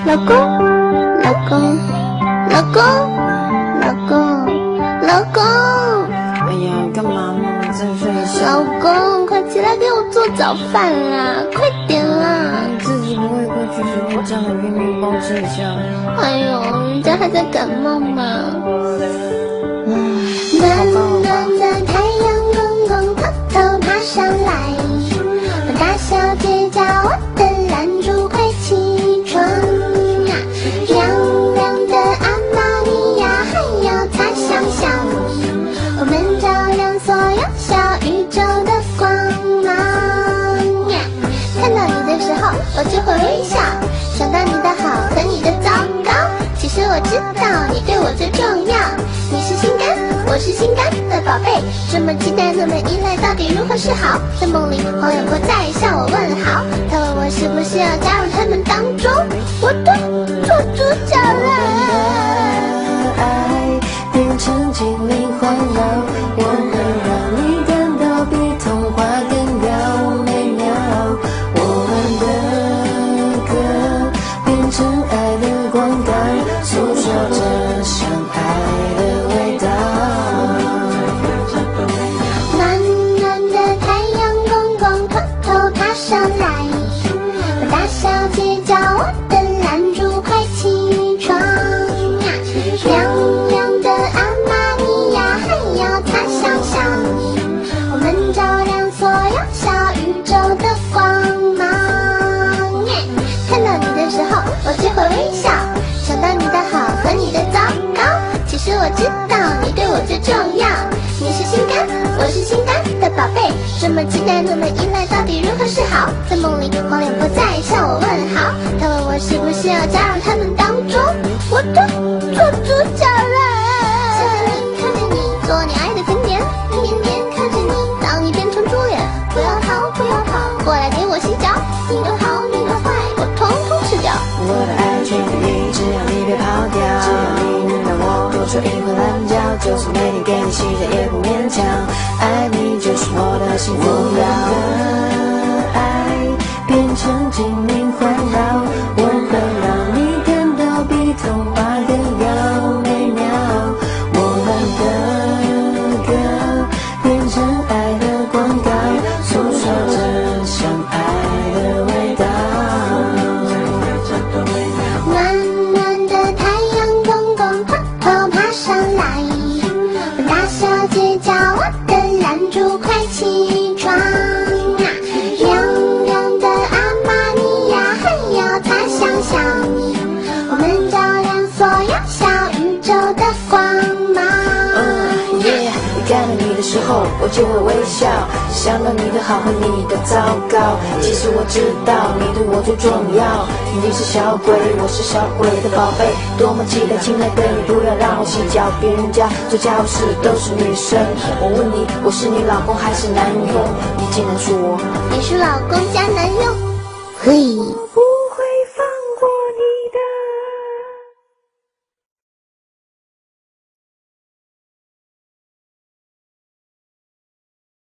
老公，老公，老公，老公，老公。 哎呀，干嘛嘛？在睡觉。 老公，快起来给我做早饭啦！快点啦！ 你自己不会过去洗手间给面包吃一下？ 哎呦，人家还在感冒嘛。 暖暖的太阳公公偷偷爬上来，大小姐叫我的懒猪快起床呀！亮亮的阿玛尼亚还要擦香香，我们照亮所有小宇宙的光芒呀！看到你的时候，我就会微笑，想到你的好和你的糟糕。其实我知道你对我最重要，你是心肝，我是心肝的宝贝，这么期待，那么依赖，到底如何是好？在梦里，黄脸婆在向我问好，他问我是不是要加入他们当中，我都做主角了。 爱变成精灵环绕，我会让你感到比童话更要美妙。我们的歌变成爱的广告，诉说着相爱的味道。 暖暖的太阳公公偷偷爬上来，大小姐叫我的懒猪快起床呀！亮亮的阿玛尼亚还要擦香香，我们照亮所有小宇宙的光芒耶！看到你的时候，我就会微笑，想到你的好和你的糟糕。其实我知道你对我最重要，你是心肝，我是心肝的宝贝，这么期待，那么依赖，到底如何是好？在梦里，黄脸婆在向我问好，他问我是不是要加入他们当中，我都做主角了。笑着你，看着你，做你爱的甜点，一点点看着你，当你变成猪脸，不要逃，不要跑，过来给我洗脚，你的好，你的坏，我统统吃掉。 我的爱全给你，只要你别跑掉，只要你能让我多说一会懒觉，就算每天给你洗澡也不勉强，爱你就是我的幸福药。爱变成精灵环绕，我会让你感到比童话更要美妙。我们的歌变成爱的广告，诉说着相爱的味道。 暖暖的太阳公公偷偷爬上来，大小姐叫我的懒猪快起床呀！亮亮的阿玛尼亚还要擦香香，我们照亮所有小宇宙的光芒。 看到你的时候，我就会微笑，想到你的好和你的糟糕。其实我知道你对我最重要，你是小鬼，我是小鬼的宝贝，多么期待亲爱的你，不要让我洗脚，别人家做家务事都是女生。我问你，我是你老公还是男佣？你竟然说你是老公加男佣，嘿。